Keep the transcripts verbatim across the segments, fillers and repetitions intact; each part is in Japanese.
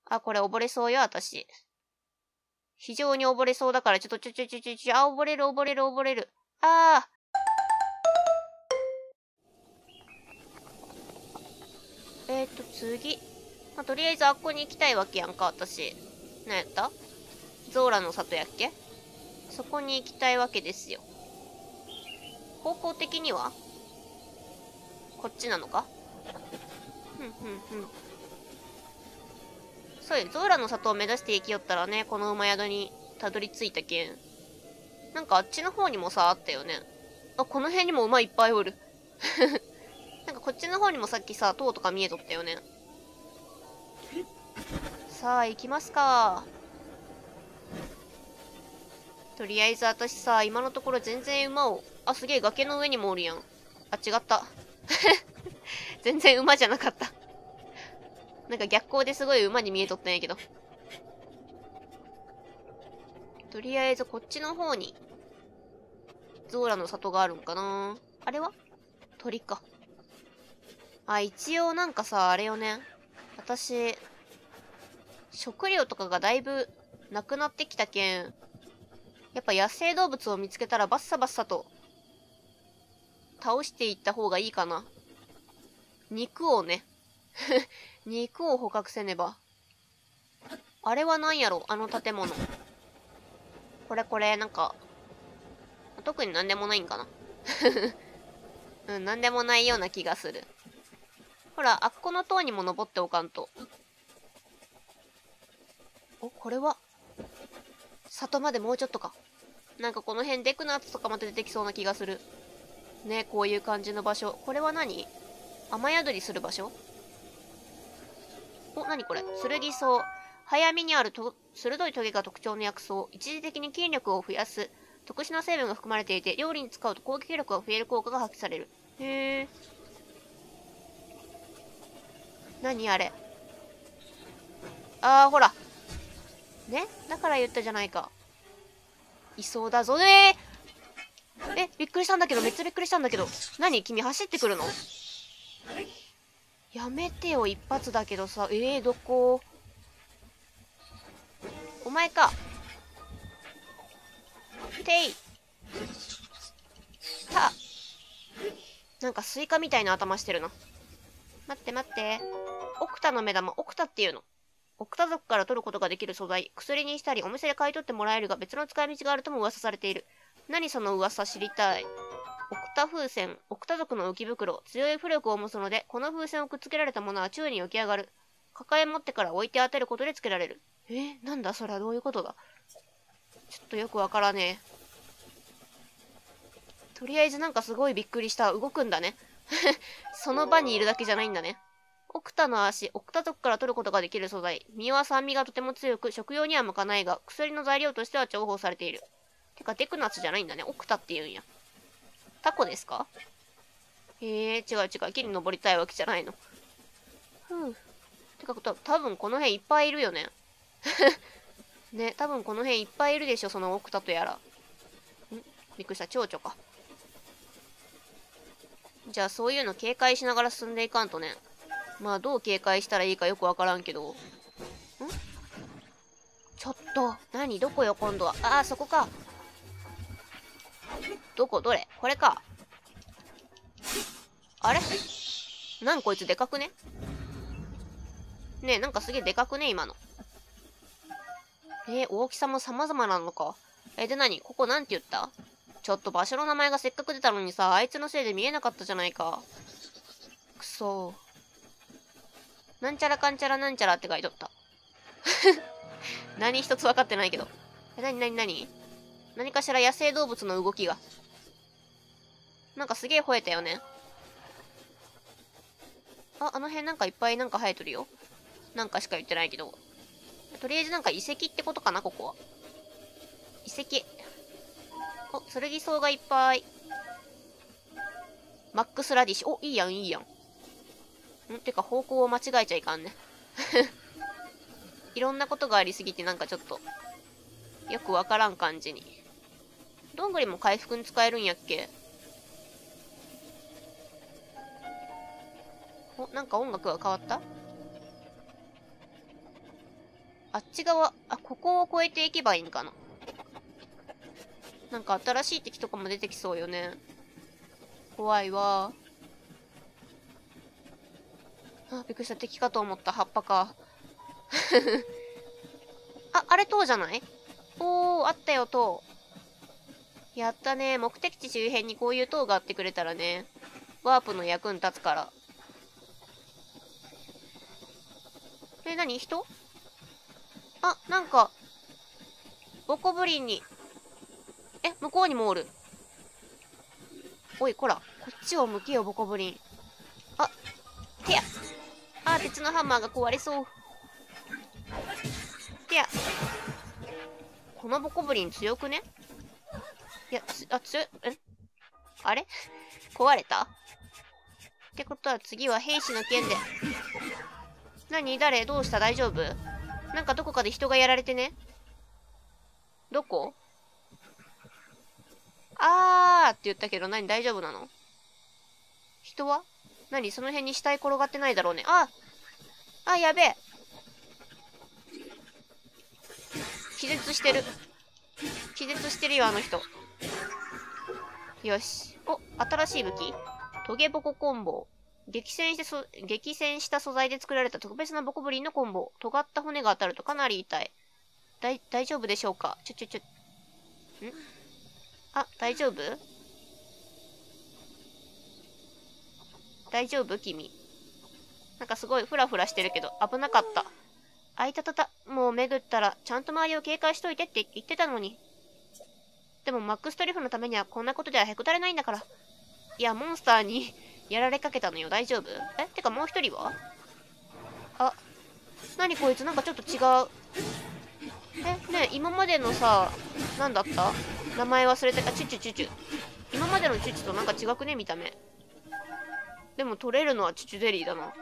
あ、これ溺れそうよ、私。非常に溺れそうだから、ちょっとちょちょちょちょちょ、あ、溺れる溺れる溺れる。あー。えーと、次。まあ、とりあえずあっこに行きたいわけやんか、私。なんやったゾーラの里やっけ？そこに行きたいわけですよ。方向的にはこっちなのか？ふんふんふん。そうよ、ゾーラの里を目指して行きよったらね、この馬宿にたどり着いたけん。なんかあっちの方にもさ、あったよね。あ、この辺にも馬いっぱいおる。なんかこっちの方にもさっきさ、塔とか見えとったよね。さあ、行きますか。とりあえず私さ、今のところ全然馬を、あ、すげえ崖の上にもおるやん。あ、違った。全然馬じゃなかった。なんか逆光ですごい馬に見えとったんやけど。とりあえずこっちの方に、ゾーラの里があるんかな。あれは鳥か。あ、一応なんかさ、あれよね。私、食料とかがだいぶなくなってきたけん、やっぱ野生動物を見つけたらバッサバッサと倒していった方がいいかな。肉をね。肉を捕獲せねば。あれは何やろ、あの建物。これこれ、なんか、特になんでもないんかな。うん、なんでもないような気がする。ほら、あっこの塔にも登っておかんと。お、これは、里までもうちょっとか。なんかこの辺デクナッツとかまた出てきそうな気がする。ね、こういう感じの場所。これは何？雨宿りする場所？お、何これ？剣草。早見にあると鋭いトゲが特徴の薬草。一時的に筋力を増やす特殊な成分が含まれていて、料理に使うと攻撃力が増える効果が発揮される。へえ。何あれ？あー、ほら。ね？だから言ったじゃないか。いそうだぞ。えー、え、びっくりしたんだけど、めっちゃびっくりしたんだけど。何？君走ってくるの？やめてよ、一発だけどさ。えー、どこ？お前か。てい。た。なんかスイカみたいな頭してるな。待って待って。オクタの目玉、オクタっていうの。オクタ族から取ることができる素材。薬にしたり、お店で買い取ってもらえるが、別の使い道があるとも噂されている。何その噂知りたい。オクタ風船。オクタ族の浮き袋。強い浮力を持つので、この風船をくっつけられたものは宙に浮き上がる。抱え持ってから置いて当てることでつけられる。えー、なんだそれはどういうことだ？ちょっとよくわからねえ。とりあえずなんかすごいびっくりした。動くんだね。その場にいるだけじゃないんだね。オクタの足、オクタ族から取ることができる素材。実は酸味がとても強く、食用には向かないが、薬の材料としては重宝されている。てか、デクナツじゃないんだね。オクタって言うんや。タコですか？へえ、違う違う。木に登りたいわけじゃないの。ふう。てか、た多分この辺いっぱいいるよね。ね、多分この辺いっぱいいるでしょ、そのオクタとやら。ん？びっくりした。蝶々か。じゃあそういうの警戒しながら進んでいかんとね。まあどう警戒したらいいかよくわからんけど。ん？ちょっと、何？どこよ今度は。ああ、そこか。どこ？どれ？これか。あれ？なんこいつでかくね？ねえ、なんかすげえでかくね今の。えー、大きさも様々なのか。え、で何？ここなんて言った？ちょっと場所の名前がせっかく出たのにさ、あいつのせいで見えなかったじゃないか。くそー。なんちゃらかんちゃらなんちゃらって書いとった。何一つ分かってないけど。え、なになになに？何かしら野生動物の動きが。なんかすげえ吠えたよね。あ、あの辺なんかいっぱいなんか生えとるよ。なんかしか言ってないけど。とりあえずなんか遺跡ってことかな、ここは。遺跡。お、剣草がいっぱい。マックスラディッシュ。お、いいやん、いいやん。んてか方向を間違えちゃいかんね。いろんなことがありすぎてなんかちょっと、よくわからん感じに。どんぐりも回復に使えるんやっけ？お、なんか音楽が変わった？ あっち側、あ、ここを越えていけばいいんかな。なんか新しい敵とかも出てきそうよね。怖いわ。あ、びっくりした。敵かと思った。葉っぱか。あ、あれ塔じゃない？おー、あったよ、塔。やったね。目的地周辺にこういう塔があってくれたらね、ワープの役に立つから。え、なに？人？あ、なんか、ボコブリンに。え、向こうにもおる。おい、こら。こっちを向けよ、ボコブリン。あ、てや。あ、鉄のハンマーが壊れそう。てや。このボコブリン強くね？いや、つ、あ、強い、えあれ壊れたってことは次は兵士の剣で。何？誰？どうした？大丈夫？なんかどこかで人がやられてね。どこ？あーって言ったけど何？大丈夫なの？人は？何？その辺に死体転がってないだろうね。ああ、やべえ。気絶してる。気絶してるよ、あの人。よし。お、新しい武器？トゲボココンボ。激戦してそ、激戦した素材で作られた特別なボコブリンのコンボ。尖った骨が当たるとかなり痛い。だい、大丈夫でしょうか？ちょちょちょ。ん？あ、大丈夫？大丈夫？君。なんかすごいフラフラしてるけど、危なかった。あいたたた。もう巡ったら、ちゃんと周りを警戒しといてって言ってたのに。でもマックストリフのためにはこんなことではへこたれないんだから。いや、モンスターにやられかけたのよ。大丈夫？え？てかもう一人は？あ、なにこいつ？なんかちょっと違う。え、ねえ、今までのさ、なんだった？名前忘れてた。チュチュチュチュ。今までのチュチュとなんか違くね？見た目。でも取れるのはチュチュゼリーだな。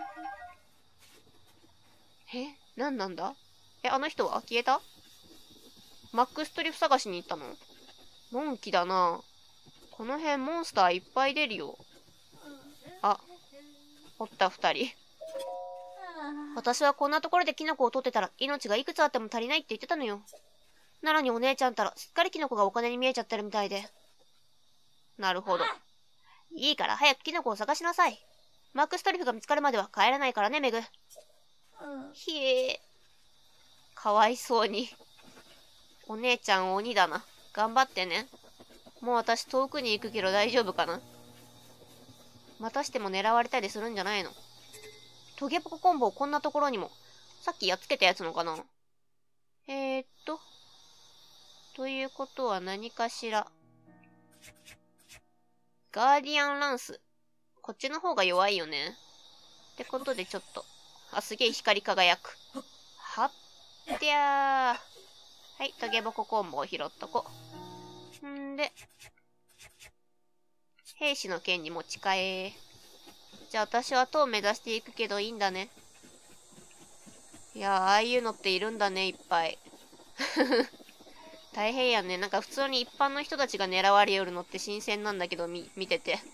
え？なんなんだ？え、あの人は消えた？マックストリフ探しに行ったの？のんきだな。この辺モンスターいっぱい出るよ。あ、おった二人。私はこんなところでキノコを取ってたら命がいくつあっても足りないって言ってたのよ。なのにお姉ちゃんたらすっかりキノコがお金に見えちゃってるみたいで。なるほど。いいから早くキノコを探しなさい。マックストリフが見つかるまでは帰らないからね、メグ。ひえ。かわいそうに。お姉ちゃん鬼だな。頑張ってね。もう私遠くに行くけど大丈夫かな？またしても狙われたりするんじゃないの？トゲポココンボこんなところにも。さっきやっつけたやつのかな？えーっと。ということは何かしら。ガーディアンランス。こっちの方が弱いよね。ってことでちょっと。あ、すげえ光り輝く。はってやー。はい、トゲボココンボを拾っとこう。んで、兵士の剣に持ち替え。じゃあ私は塔を目指していくけどいいんだね。いやー、ああいうのっているんだね、いっぱい。大変やね。なんか普通に一般の人たちが狙われよるのって新鮮なんだけど、み、見てて。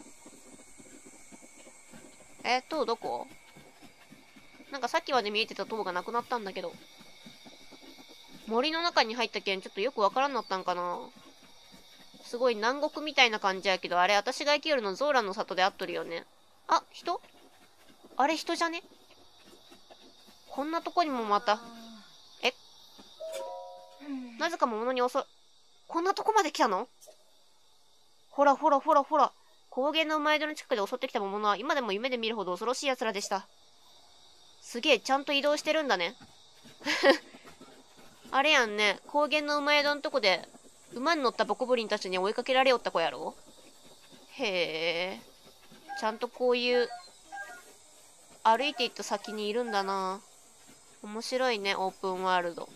え、塔どこ？なんかさっきまで見えてた塔がなくなったんだけど。森の中に入ったけんちょっとよくわからんなったんかな。すごい南国みたいな感じやけど、あれ私が生きよるのゾーラの里であっとるよね。あ、人？あれ人じゃね？こんなとこにもまた。え？なぜかも物に襲う。こんなとこまで来たの？ほらほらほらほら。高原の馬宿の近くで襲ってきた魔物は今でも夢で見るほど恐ろしい奴らでした。すげえ、ちゃんと移動してるんだね。あれやんね、高原の馬宿のとこで、馬に乗ったボコブリンたちに追いかけられよった子やろ？へえ。ちゃんとこういう、歩いていった先にいるんだな。面白いね、オープンワールド。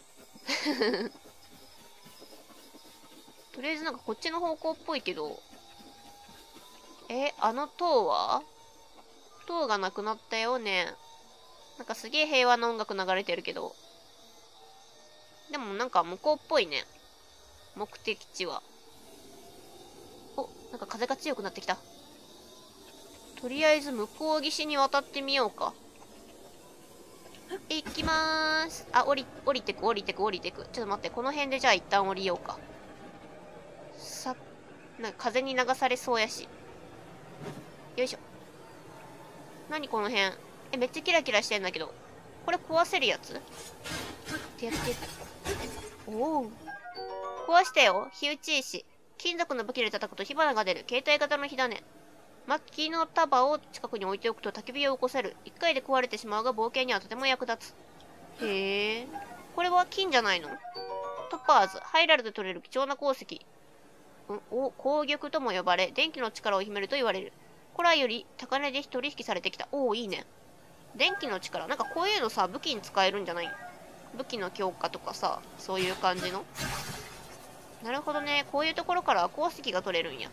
とりあえずなんかこっちの方向っぽいけど、え、あの塔は？塔がなくなったよね。なんかすげえ平和な音楽流れてるけど。でもなんか向こうっぽいね。目的地は。お、なんか風が強くなってきた。とりあえず向こう岸に渡ってみようか。 行きまーす。あ、降り、降りてく、降りてく、降りてく。ちょっと待って、この辺でじゃあ一旦降りようか。さ、なんか風に流されそうやし。よいしょ。何この辺。え、めっちゃキラキラしてんだけど。これ壊せるやつってやって。おお。壊したよ。火打ち石。金属の武器で叩くと火花が出る。携帯型の火種。末期の束を近くに置いておくと焚き火を起こせる。一回で壊れてしまうが冒険にはとても役立つ。へえ。これは金じゃないの？トパーズ。ハイラルで取れる貴重な鉱石。うん、お、鉱玉とも呼ばれ、電気の力を秘めると言われる。古来より高値で取引されてきた。おお、いいね。電気の力。なんかこういうのさ、武器に使えるんじゃない？武器の強化とかさ、そういう感じの。なるほどね。こういうところから鉱石が取れるんや。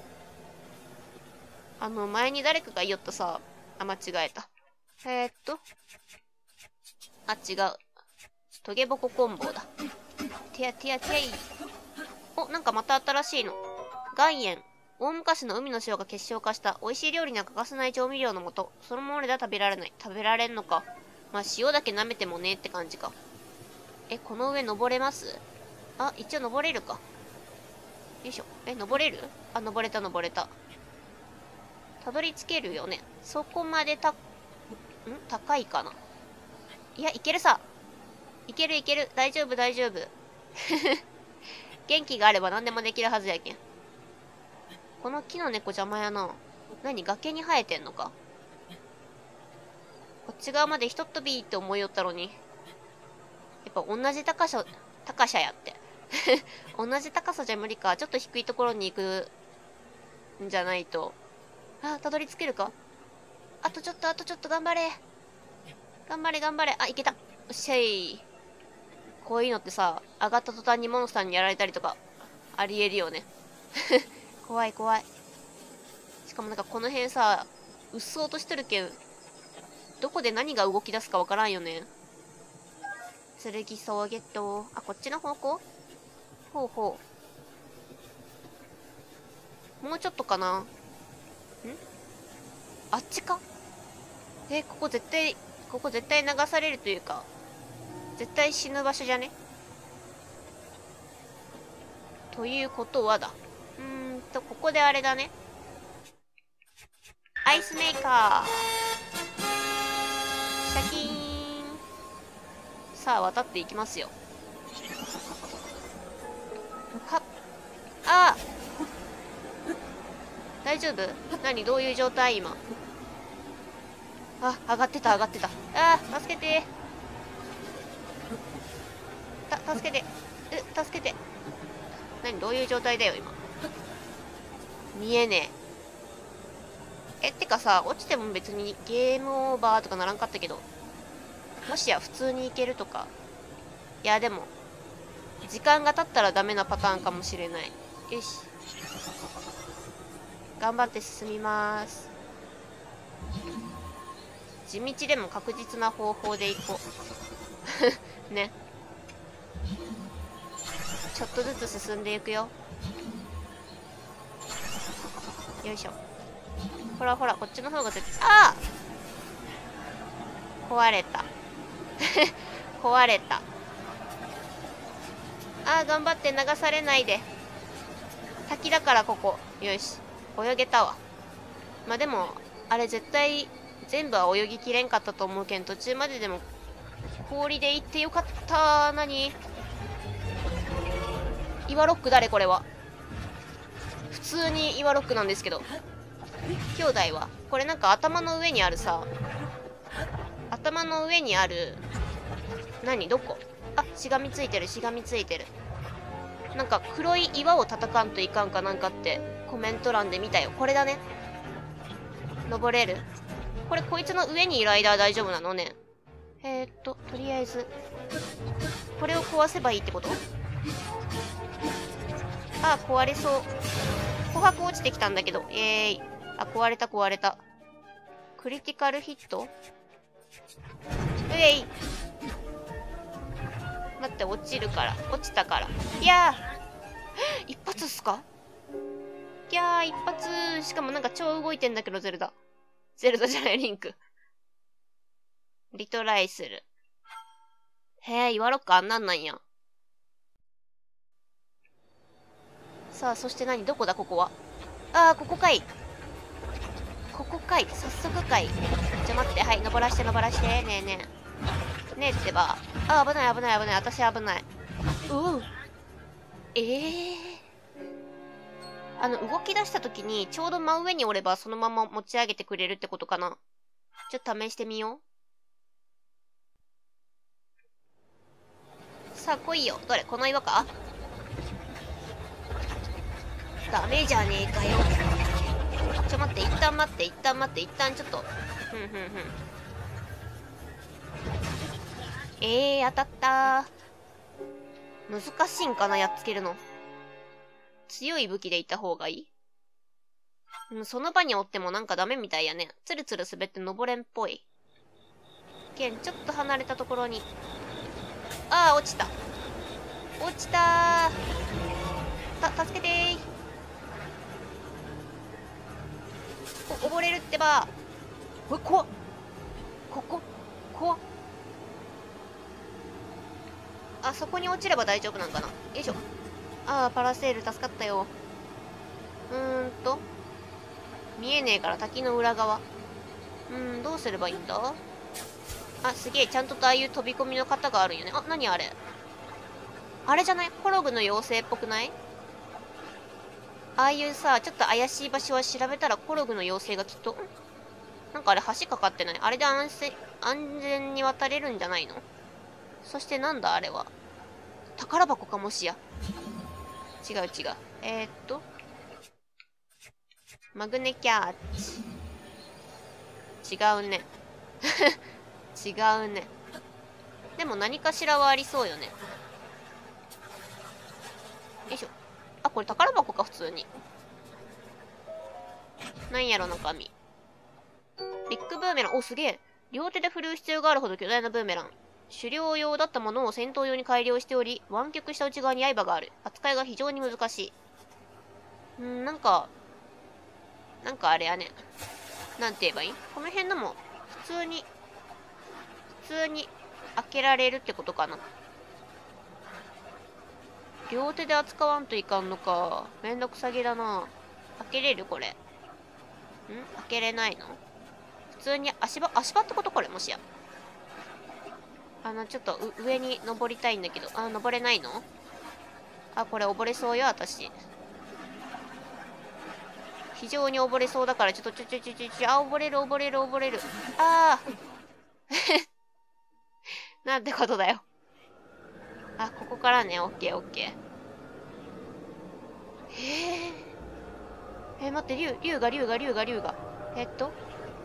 あの、前に誰かが言おったさ、あ、間違えた。えー、っと。あ、違う。トゲボココンボだ。てやてやてやい。お、なんかまた新しいの。岩塩。大昔の海の塩が結晶化した美味しい料理には欠かせない調味料の素。そのままでは食べられない。食べられんのか。まあ、塩だけ舐めてもねって感じか。え、この上登れます？あ、一応登れるか。よいしょ。え、登れる？あ、登れた登れた。たどり着けるよね。そこまでた、ん？高いかな。いや、いけるさ。いけるいける。大丈夫大丈夫。元気があれば何でもできるはずやけん。この木の猫邪魔やな。何？崖に生えてんのか？こっち側までひとっ飛びって思いよったのに。やっぱ同じ高さ、高さやって。同じ高さじゃ無理か。ちょっと低いところに行くんじゃないと。あ、たどり着けるか？あとちょっと、あとちょっと頑張れ。頑張れ、頑張れ。あ、いけた。よっしゃい。こういうのってさ、上がった途端にモンスターにやられたりとか、ありえるよね。怖い怖い。しかもなんかこの辺さ、うっそうとしてるけん、どこで何が動き出すかわからんよね。剣ソーゲット。あ、こっちの方向？ほうほう。もうちょっとかな。ん？あっちか？え、ここ絶対、ここ絶対流されるというか、絶対死ぬ場所じゃね？ということはだ。うーんと、ここであれだね。アイスメーカー。シャキーン。さあ、渡っていきますよ。はっ。ああ。大丈夫？何？どういう状態今。あ、上がってた、上がってた。ああ、助けて。た、助けて。う、助けて。何？どういう状態だよ、今。見えねえ。え、ってかさ、落ちても別にゲームオーバーとかならんかったけど、もしや普通に行けるとか。いや、でも、時間が経ったらダメなパターンかもしれない。よし。頑張って進みます。地道でも確実な方法で行こう。ね。ちょっとずつ進んでいくよ。よいしょ。ほらほら、こっちの方が絶対、ああ壊れた。壊れた。ああ、頑張って流されないで。滝だからここ。よし。泳げたわ。まあでも、あれ絶対、全部は泳ぎきれんかったと思うけん、途中まででも、氷で行ってよかったー。何？岩ロック誰これは。普通に岩ロックなんですけど。兄弟はこれなんか頭の上にあるさ。頭の上にある。何？どこ？あ、しがみついてる、しがみついてる。なんか黒い岩を叩かんといかんかなんかってコメント欄で見たよ。これだね。登れる？これこいつの上にいる間は大丈夫なのね。えー、っと、とりあえず、これを壊せばいいってこと？あ、壊れそう。琥珀落ちてきたんだけど。イエーイ。あ、壊れた壊れた。クリティカルヒット？うえい。待って、落ちるから。落ちたから。いやー一発っすか？いやー、一発。しかもなんか超動いてんだけど、ゼルダ。ゼルダじゃない、リンク。リトライする。 へえ、岩ロックあんなんなんや。さあ、そして何どこだここは。ああ、ここかい。ここかい。早速かい。じゃ、待って。はい、登らして、登らして。ねえねえ。ねえってば。あー、危ない、危ない、危ない。私危ない。うう。ええー。あの、動き出した時に、ちょうど真上におれば、そのまま持ち上げてくれるってことかな。ちょっと試してみよう。さあ、来いよ。どれこの岩か。ダメじゃねえかよ。ちょ、待って、一旦待って、一旦待って、一旦ちょっと。ふんふんふん。えー、当たったー。難しいんかな、やっつけるの。強い武器でいった方がいい？うん、その場におってもなんかダメみたいやね。つるつる滑って登れんっぽい。けん、ちょっと離れたところに。ああ、落ちた。落ちたー。た、助けてー。お、溺れるってば。うわ、怖っ。ここ、怖っ。あそこに落ちれば大丈夫なんかな。よいしょ。ああ、パラセール助かったよ。うーんと。見えねえから滝の裏側。うーん、どうすればいいんだ。あ、すげえ、ちゃんとああいう飛び込みの型があるんよね。あ、なにあれ。あれじゃない？コログの妖精っぽくない？ああいうさ、ちょっと怪しい場所は調べたらコログの妖精がきっと、んなんかあれ橋かかってない？あれで安全、安全に渡れるんじゃないの？そしてなんだあれは。宝箱かもしや。違う違う。えー、っと。マグネキャッチ。違うね。違うね。でも何かしらはありそうよね。よいしょ。あ、これ宝箱か、普通に。なんやろ、中身。ビッグブーメラン。お、すげえ。両手で振るう必要があるほど巨大なブーメラン。狩猟用だったものを戦闘用に改良しており、湾曲した内側に刃がある。扱いが非常に難しい。んー、なんか、なんかあれやね。なんて言えばいい？この辺のも、普通に、普通に開けられるってことかな。両手で扱わんといかんのか。めんどくさげだな。開けれるこれ。ん？開けれないの？普通に足場、足場ってことこれもしや。あの、ちょっと上に登りたいんだけど。あ、登れないの？あ、これ溺れそうよ、私。非常に溺れそうだから、ちょっとちょちょちょちょちょ、あ、溺れる溺れる溺れる。あー。なんてことだよ。あ、ここからね、オッケーオッケー。へえ。え、待って、竜、竜が竜が竜が竜が。えっと。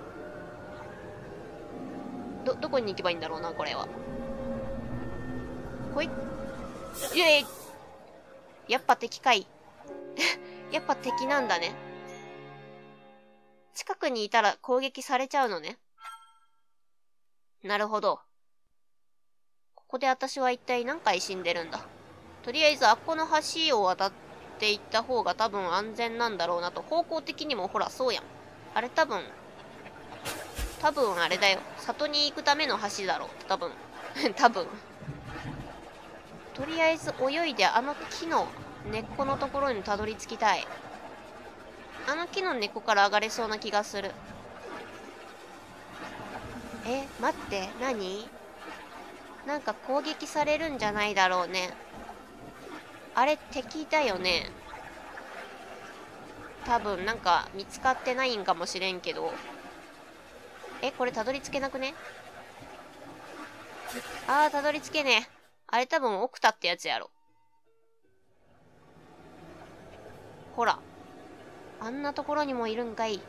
ど、どこに行けばいいんだろうな、これは。ほい。イエイ。やっぱ敵かい。やっぱ敵なんだね。近くにいたら攻撃されちゃうのね。なるほど。ここで私は一体何回死んでるんだ。とりあえずあっこの橋を渡っていった方が多分安全なんだろうなと。方向的にもほらそうやん。あれ多分、多分あれだよ。里に行くための橋だろう。多分。多分。とりあえず泳いであの木の根っこのところにたどり着きたい。あの木の根っこから上がれそうな気がする。え、待って、何？なんか攻撃されるんじゃないだろうね。あれ敵だよね。多分なんか見つかってないんかもしれんけど。え、これたどり着けなくね？あー、たどり着けねえ。あれ多分奥田ってやつやろ。ほら。あんなところにもいるんかい。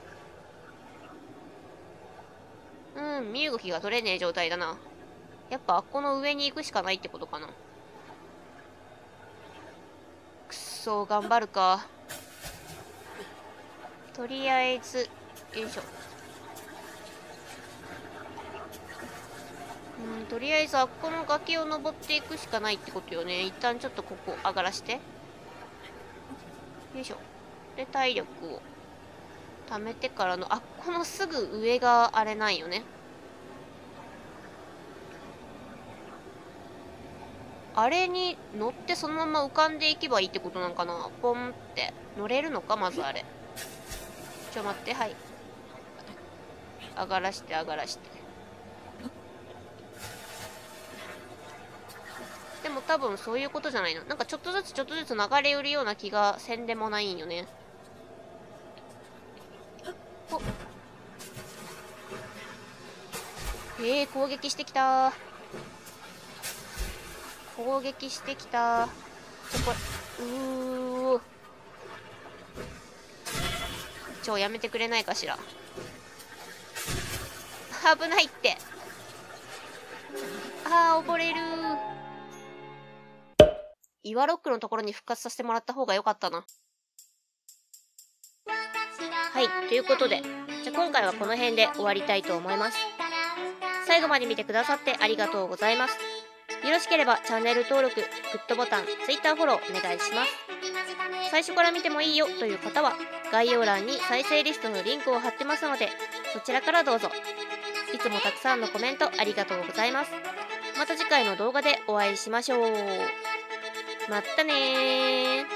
うん、身動きが取れねえ状態だな。やっぱあっこの上に行くしかないってことかな。くっそー、頑張るか。とりあえず、よいしょ。うん、とりあえずあっこの崖を登っていくしかないってことよね。一旦ちょっとここ上がらして。よいしょ。で、体力を貯めてからの、あっこのすぐ上があれなんよね。 あれに乗ってそのまま浮かんでいけばいいってことなんかな。ポンって。乗れるのかまずあれ。ちょ、待って、はい。上がらして、上がらして。でも多分そういうことじゃないの。なんかちょっとずつちょっとずつ流れ寄るような気がせんでもないんよね。おえー、攻撃してきたー。攻撃してきたー。ちょ、これ、うー。ちょ、やめてくれないかしら。危ないって。あー、溺れるー。岩ロックのところに復活させてもらった方が良かったな。はい、ということで、じゃあ今回はこの辺で終わりたいと思います。最後まで見てくださってありがとうございます。よろしければチャンネル登録、グッドボタン、Twitter フォローお願いします。最初から見てもいいよという方は、概要欄に再生リストのリンクを貼ってますので、そちらからどうぞ。いつもたくさんのコメントありがとうございます。また次回の動画でお会いしましょう。まったねー。